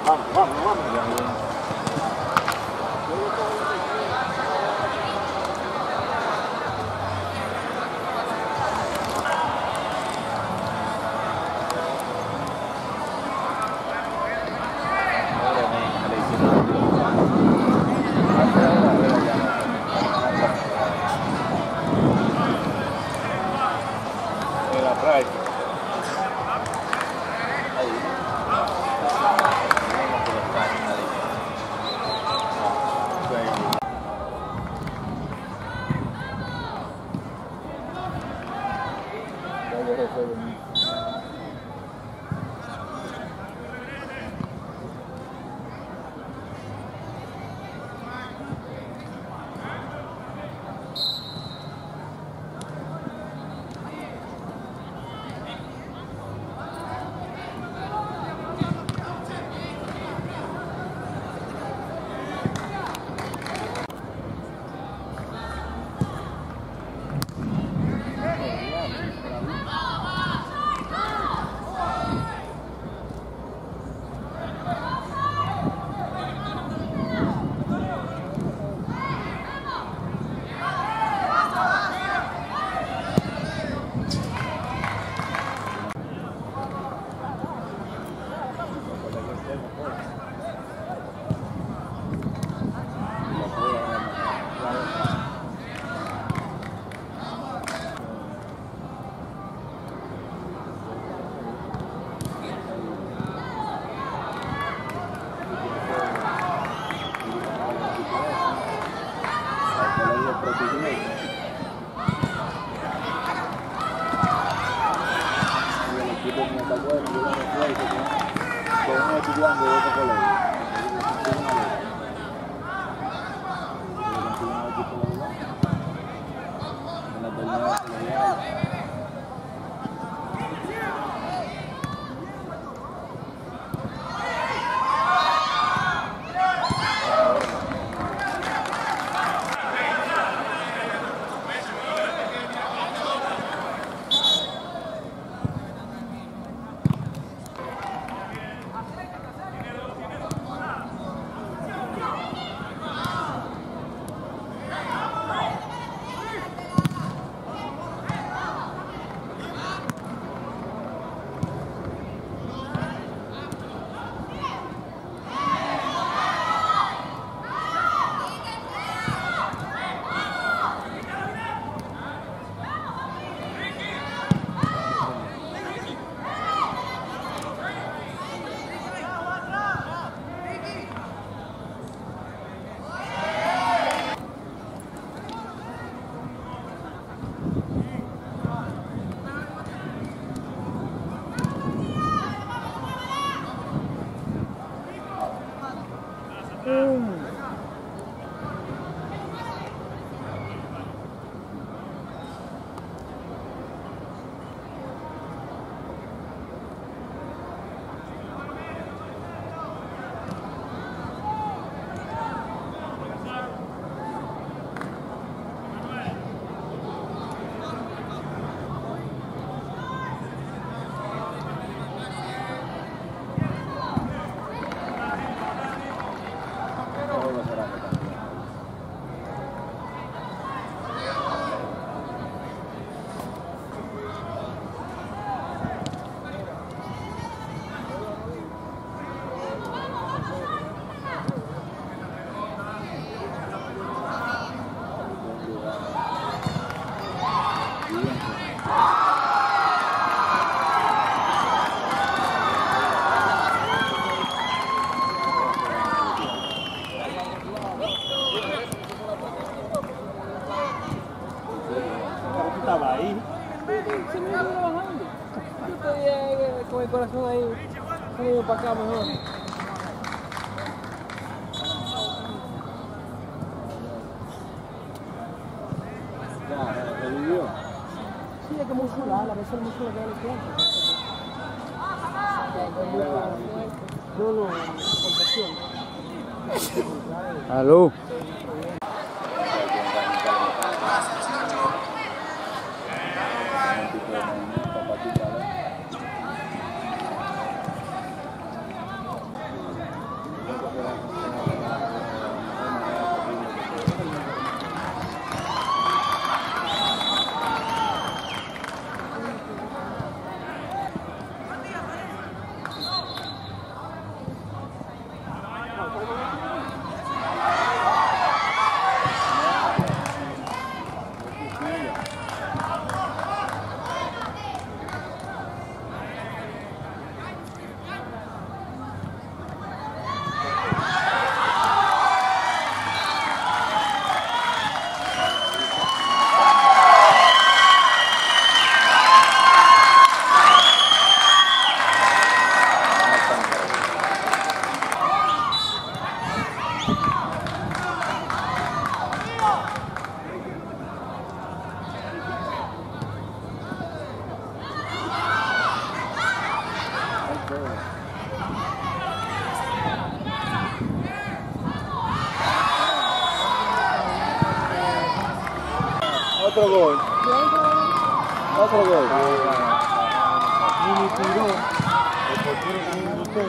con el corazón ahí, como para acá mejor. Ya, ¿revivió? Sí, es que muscular, la veces el músculo que le cuenta. No, no, contracción. Aló. Otro gol. Otro gol. Mini tiró. El portero que me gustó.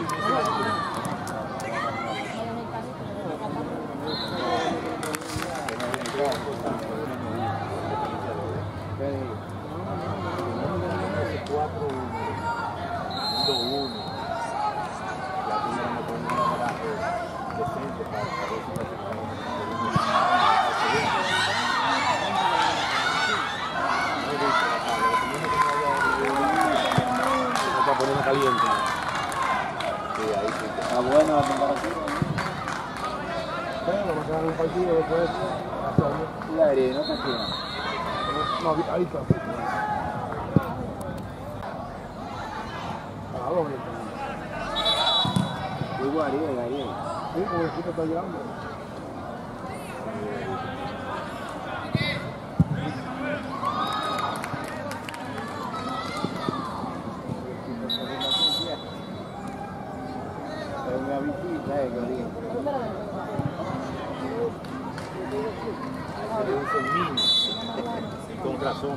Caliente. Sí, ahí sí. Está buena la comparación. Bueno, vamos a dar un partido después. Y la herida, ¿no te queda? No, ahí está. Igual, Ariel. Sí, como el equipo está llegando. Con razón.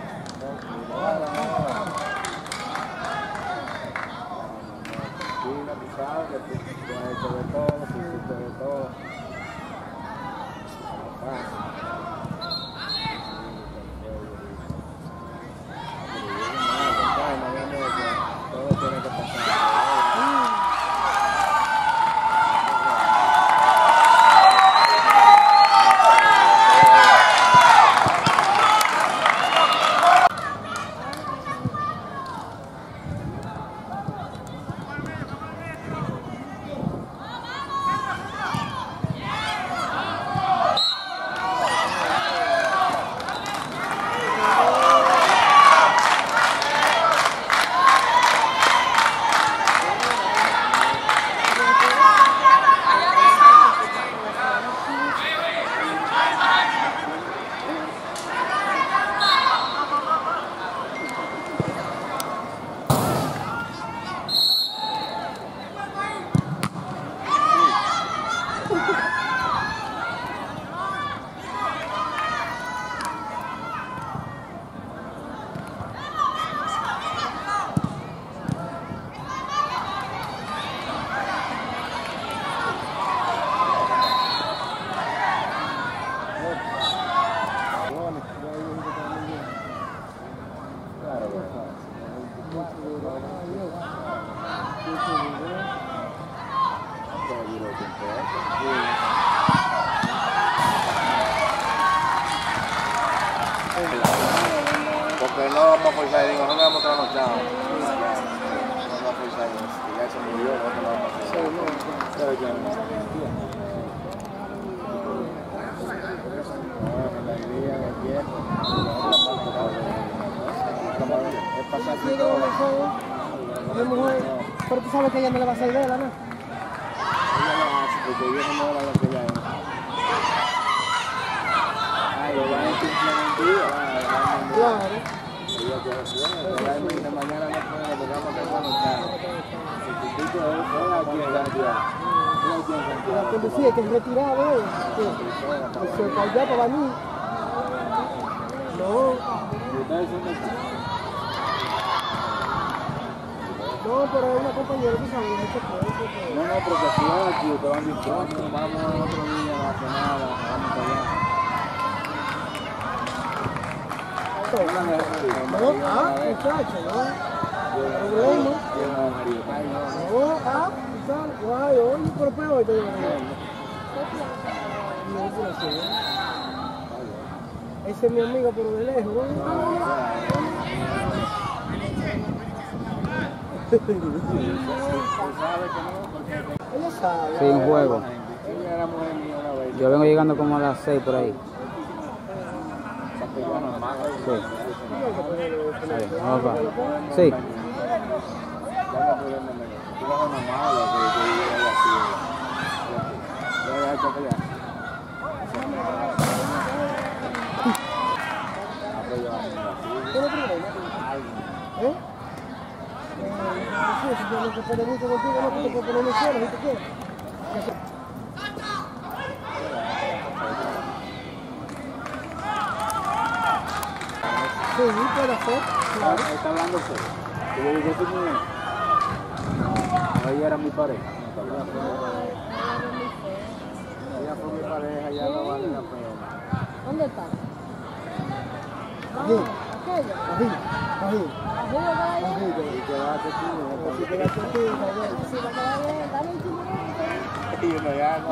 Porque no vamos a forzar, digo, no le vamos a traer los chavos. No vamos a forzar, ya se murió, no te lo vamos a forzar. Pero ya no está bien. La idea de tiempo, es pasar por todo. Pero tú sabes que ella no le va a hacer idea, ¿no? Ella lo hace porque ella no era lo que ella es. Ay, lo va a implementar. Claro. Realmente mañana no podemos tocamos que conectar. El chiquito es aquí en Santiago. La que decía que es retirado, que se cayó para venir. No. ¿Ustedes son de aquí? No, pero es una compañera que sabe mucho cosas. No, porque si van aquí, ustedes van diciendo, vamos otro día a la semana, vamos para allá. No, muchacho, no. Problema. No, muchacho, guay, oye, pero peor te digo. Ese es mi amigo, pero de lejos, ¿no? Ella sabe. Sí, un juego. Yo vengo llegando como a las 6 por ahí. Sí. Sí. ¿Eh? Sí, si yo no se pone mucho contigo, no te puedo poner lesiones, ¿viste qué? Sí, puede ser. Claro. Está hablando serio. Yo digo que ella era mi pareja. Ella fue mi pareja, ya no vale la pena. ¿Dónde está? Aquí. Aquella. Aquí. Y quedaste tú. Si quedaste tú, Sí, va a quedar bien. Dale un chimón. Y uno ya no.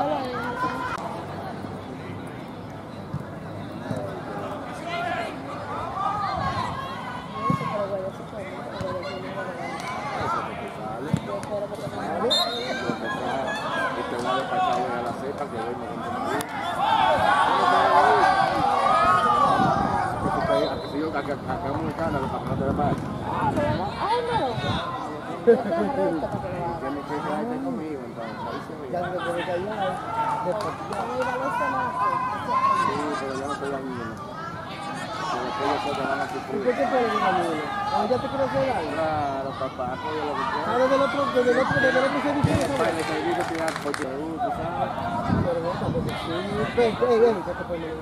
Hagamos un escándalo para que no te veas. Ay, no. Tienes que quedarte conmigo, entonces. Ahí se ve. ya se puede callar. Sí, pero yo no estoy dañino. Después yo sé que van a ¿Y sufrir. por qué puedes ir a mí? ¿Ya te quiero hacer algo? Claro, papá, apoyo lo que quieras. Ahora del otro servicio, Para el servicio que da porque tú sabes. pero no, tampoco sí. Ven, ¿qué te puedo decir?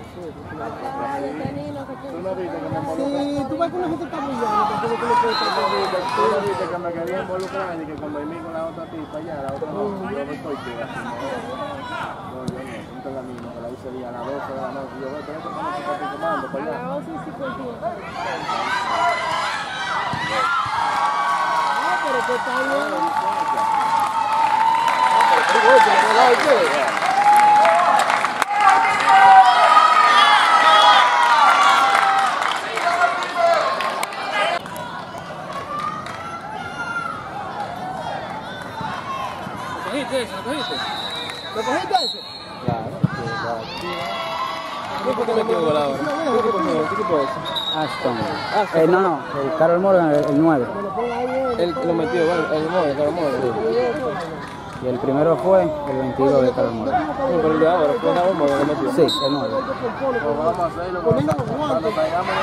Tú no viste que me Sí, involucré. tú vas con la gente que está brillando, porque tú no puedes Tú tratar. no viste que me quería involucrar y que cuando vine con la otra tipa allá, la otra no, yo no estoy que así, no, yo no, junto a la misma, que la hice a las 12 de la noche, yo voy, pero esto no me está tomando para allá. Ah, pero que está bien. ¿Lo cogiste ese? Claro, ¿Qué metió gol ahora? ¿qué tipo es? Aston. No, el Carol Morgan, el 9. Me lo pongo ahí en Él lo metió, el Carol Morgan. el Y el primero fue el 22 de Carol Morgan. pero el de ahora, ¿Fue Carol Morgan que metió? Sí, el 9. Lo vamos a hacerlo Poniendo los cuando guantes. traigamos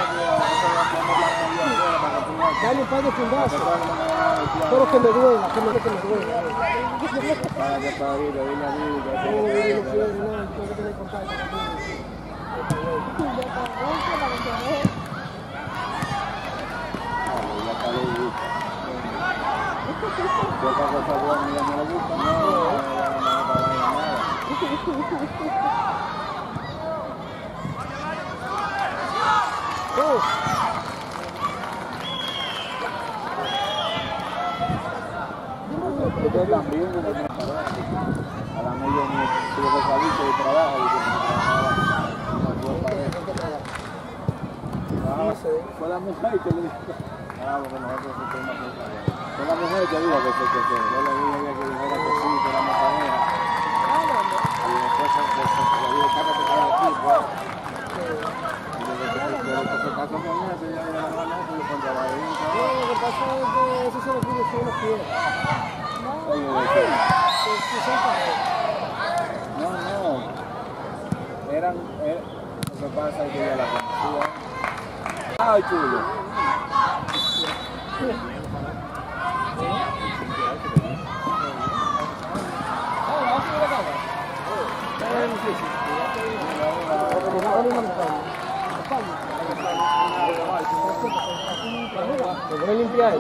Dale un par de fundazos. Pero que me duela, que me duela. Para que para ahorita, dile a mí. No quiero, no, tengo que tener contacto conmigo. Yo paso esa buena y no me gusta, no para nada. Ustedes también, a la media me tuve que salir de trabajo y que me trabajaba, no fue para eso. Fue la mujer que le dijo. Porque nosotros somos una cosa. Fue la mujer que dijo que yo le dije a ella que dijera que sí, que éramos pareja. Y después le dije, cállate para aquí, pues. Y desde que se casó con ella, yo ya le dije, no, yo encontraba ahí. Lo que pasa es que eso se lo pide solo quiere. No. Lo que pasa es que ella la conocía. Ay, chulo. ¿Te voy a limpiar?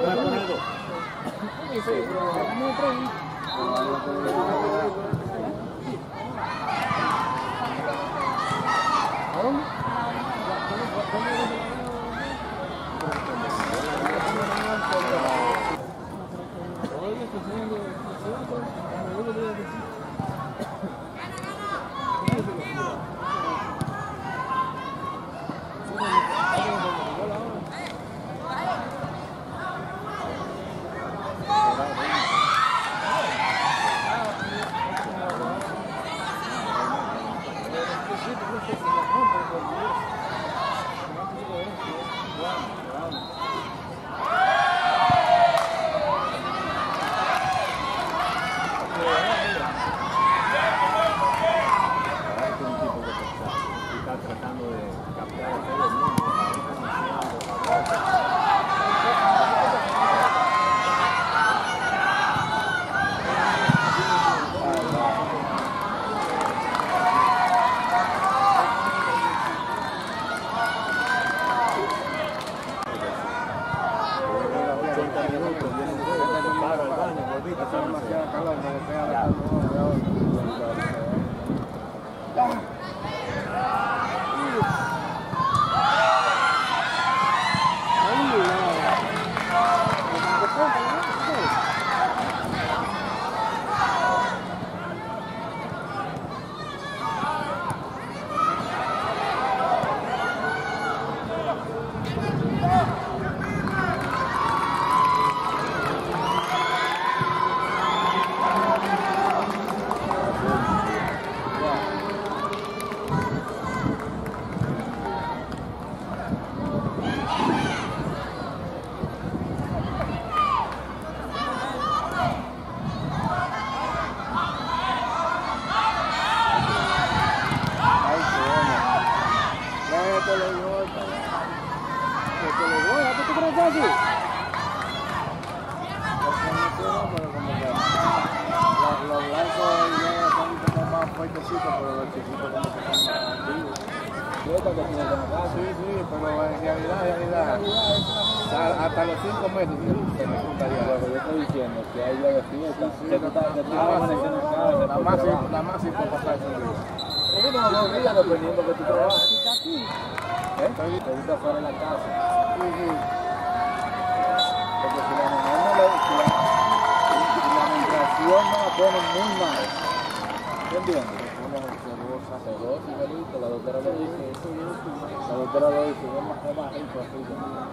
fuertecitos, pero los chiquitos como que son más activos. Sí, pero en realidad, hasta los 5 meses se me juntaría. Lo que yo estoy diciendo es que hay día de fiesta, que tú estás la más sí puede pasar ese día. es que no días dependiendo que tú trabajes. ¿Está aquí? Te gusta fuera de la casa. Sí. Porque si la mujer no le si la migración no la ponen muy mal. ¿Tú entiendes? Celosa y delito, la doctora lo dice. La doctora lo dice, es más rico así.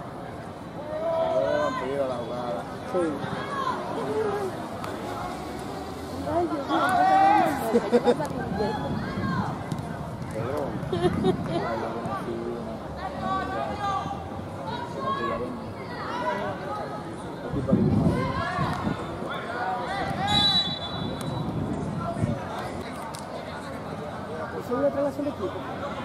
Van a pedir a la jugada. Sí. Ay, Dios mío, ¿qué pasa con esto? Pedro. Ay, yo conocí una tipa de mi madre. ¿Es una relación de equipo?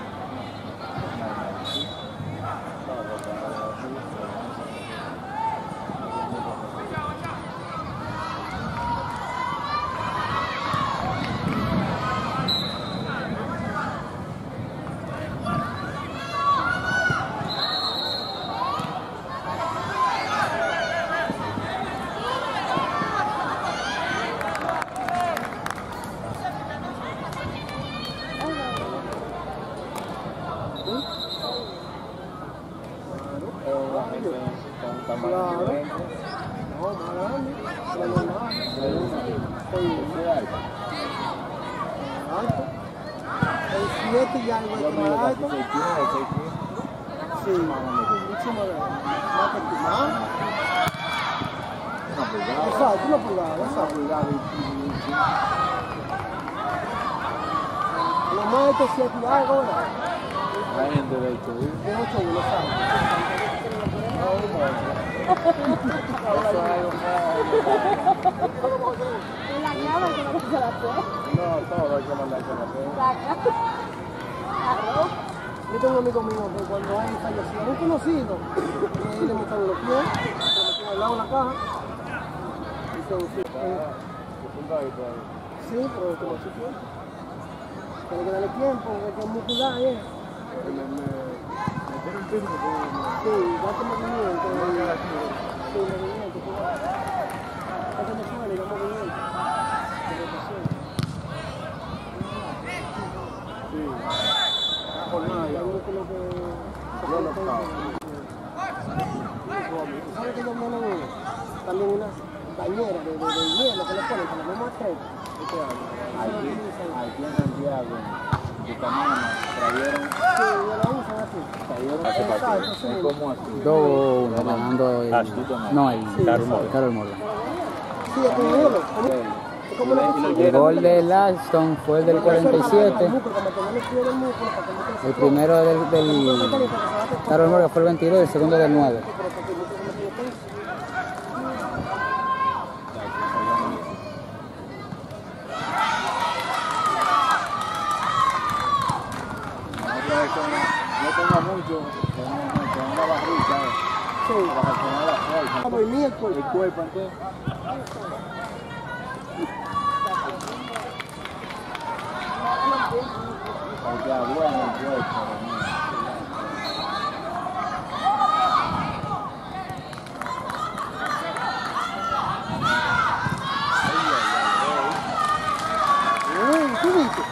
Claro. No, más grande. La normal. Alto. El 7 y algo es más alto. Sí, mucho más grande. Más que tú. ¿Más? Exacto, una pulgada. Exacto. Lo más alto es 7 y algo, ¿verdad? La gente de hecho, De 8 uno, ¿sabes? En la cama que no se la puede. No, todo hay que mandar a hacer. Saca. Arroz. Yo tengo un amigo mío que cuando hay fallecido, un conocido, y le metieron los pies, le metieron al lado de la caja, y se sí, pero como si fuera. Tiene que darle tiempo, porque es muscular, ¿eh? Metieron piso Sí, date movimiento. Sí, movimiento, cuidado. Date de suelo y da movimiento. De rotación. Sí. Y hay músculo que se conecta. ¿Sabes que ellos vienen también unas bañeras de hielo que le ponen para los más tres? aquí en Santiago, de Canama, trajeron. Sí, ellos lo usan así. Exacto, sí. Es como así. 2-1 ganando el... No, el Carol Morgan. Sí, es con hielo. Es como una El gol de Laston fue el del 47. El primero del Carol Morgan fue el 22 y el segundo del 9. No tengo mucho, con una barrita, para gestionar la fuerza. Movimiento. El cuerpo entero. Porque bueno el cuerpo. ¿Qué viste?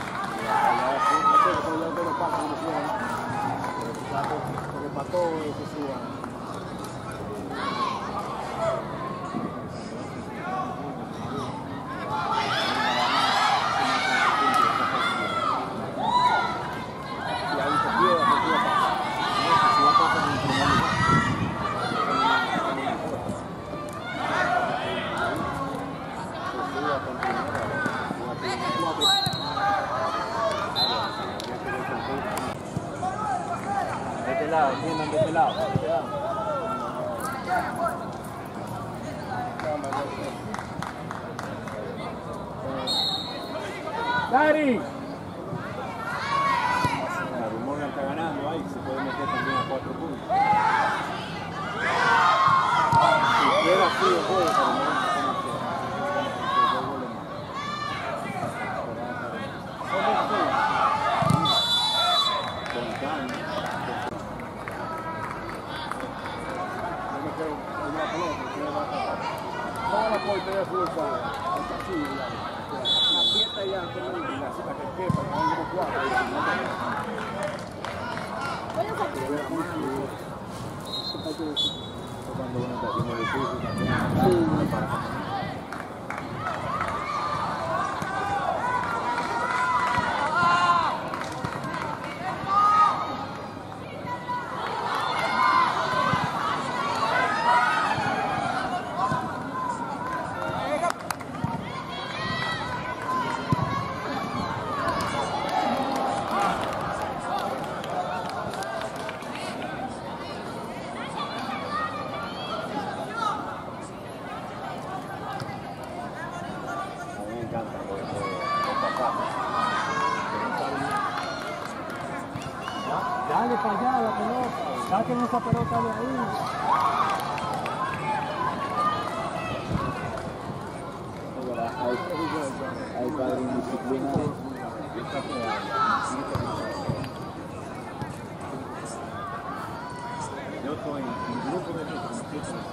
De este lado, entiendan de este lado. ¡Dari! La Morgan está ganando ahí, se puede meter también a 4 puntos. Si quiera así el juego, pero no y te da fútbol para así, la fiesta ya, la que quepa, que hay como 4. Cuando uno está haciendo difícil también, para dale para allá la pelota, saquen esa pelota de ahí. hay padres indisciplinados. Yo estoy en grupo de chicos.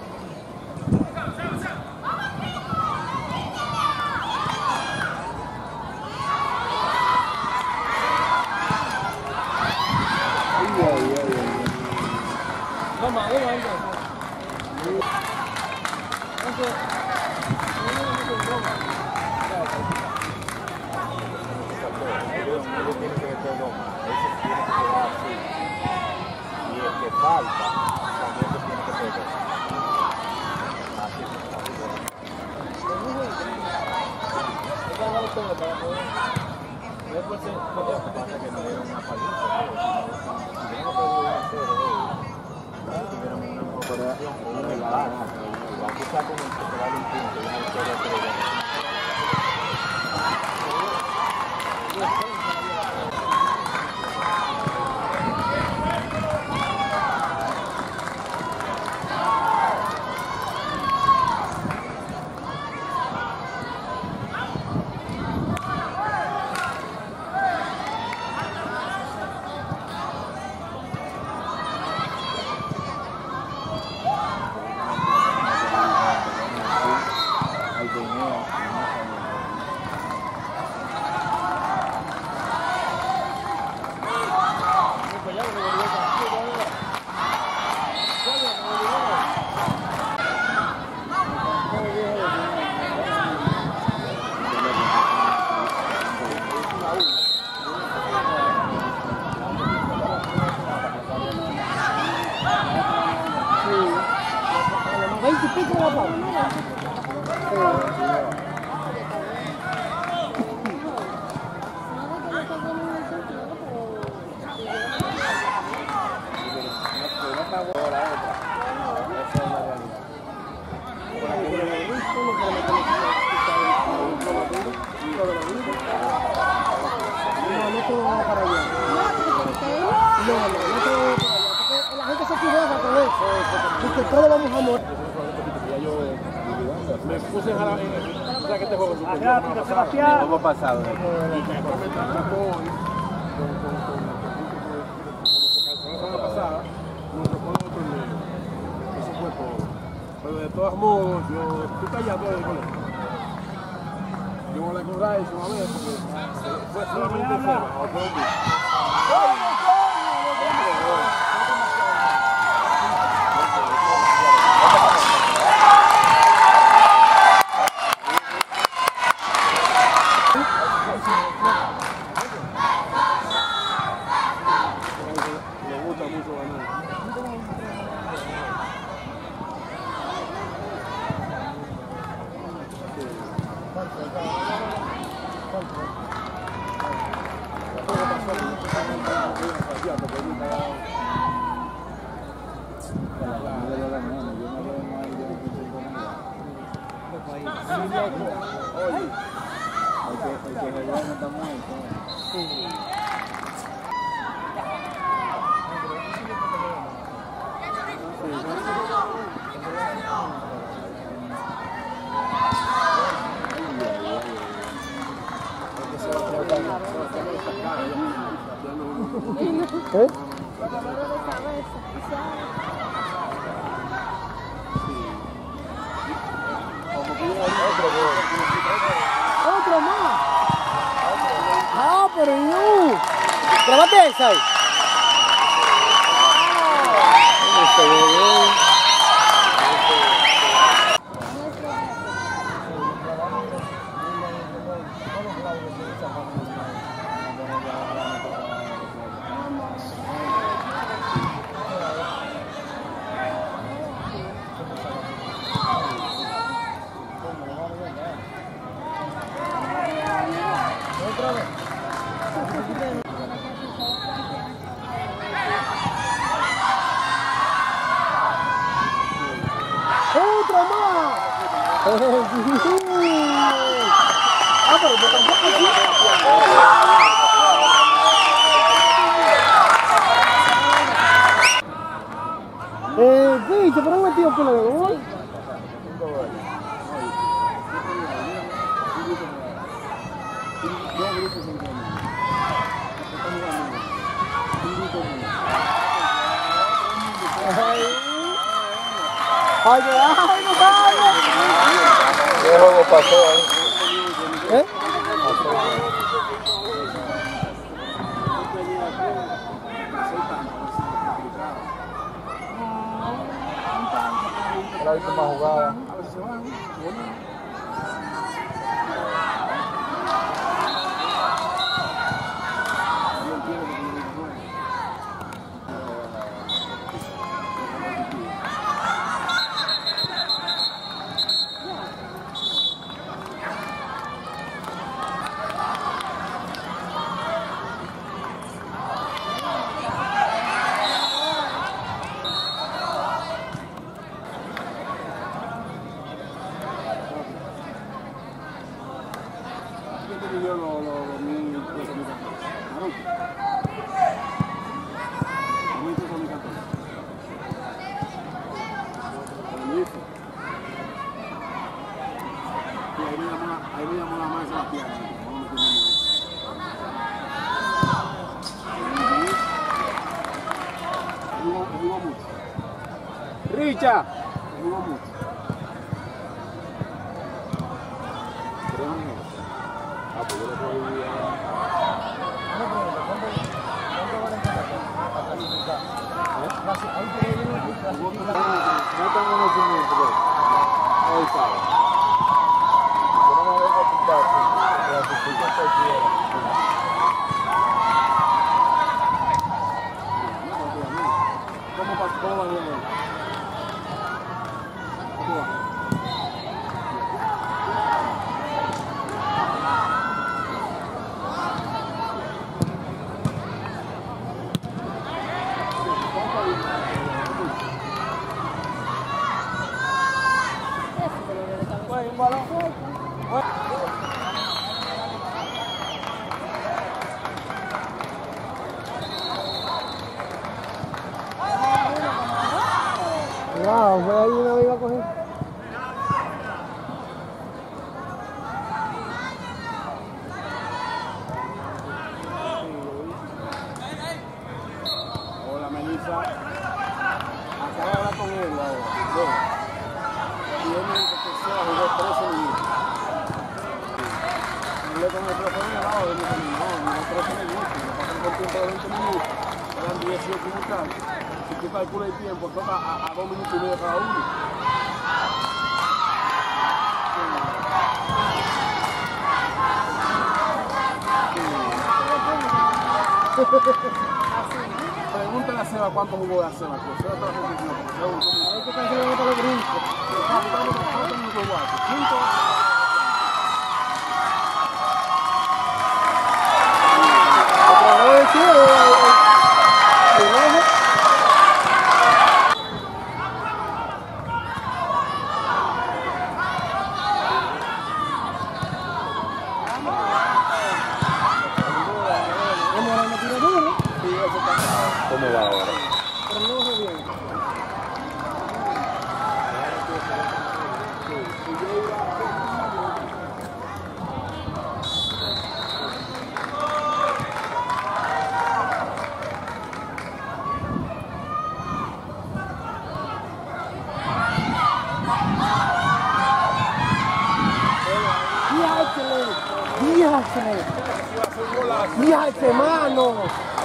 La gente se equivoca con eso, porque todos vamos a morir. Me puse a que este juego ¿Cómo pasado? la semana pasada nos tocó otro torneo. Eso fue todo. Pero de todos modos, yo estoy callado del colegio. Yo voy a recordar eso una vez porque fue solamente el tema. pero no. Grábate esa ahí. ¡Otra más! Ah, pero yo tampoco así. Sí, se fueron metidos por la de gol. ¡Ay, no sale! ¿Qué juego pasó ahí? ¿Eh? La última jugada. Ahí me llamó la más la pierna. Jugó mucho. Richa. Jugó mucho. Pues yo le puedo vivir no tengo conocimiento. Ahí está. ¿Cómo va bien? Wow, fue ahí una vez iba a coger. Hola, Melissa. Acaba de hablar con él ahora. Y él me dijo que se jugó 13 minutos. Hablé con el profesor al lado y me dijo, no, 13 minutos. Me pasó por tiempo de 20 minutos. Eran 18 minutos. Si tú calculas el tiempo, toca a 2 minutos y medio cada uno. Pregúntale a Seba cuánto jugó a Seba. Seba está haciendo hay que cancelar para los brincos. Otra vez, sí, ¿Cómo va ahora? pero no se bien. Díaz, ¡Mira ese mano!